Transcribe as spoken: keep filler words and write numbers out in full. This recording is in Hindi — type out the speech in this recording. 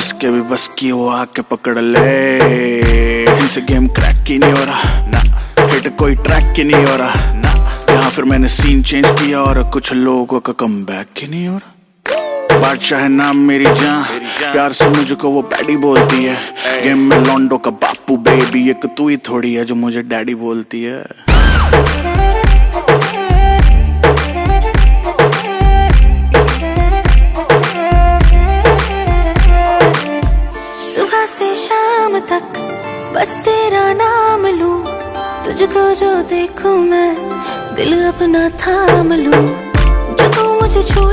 जिसके भी बस की वो आके पकड़ ले। इनसे गेम क्रैक ही नहीं हो रहा ना, हिट कोई ट्रैक ही नहीं हो रहा ना। यहाँ फिर मैंने सीन चेंज किया और कुछ लोगों का कम बैक ही नहीं हो रहा। बादशाह है नाम मेरी जान, प्यार से मुझको वो पैडी बोलती है। गेम में लॉन्डो का बापू बेबी, एक तू ही थोड़ी है जो मुझे डैडी बोलती है। सुबह से शाम तक बस तेरा नाम लूं, तुझको जो देखूं मैं दिल अपना थाम लूं। जो तू मुझे छू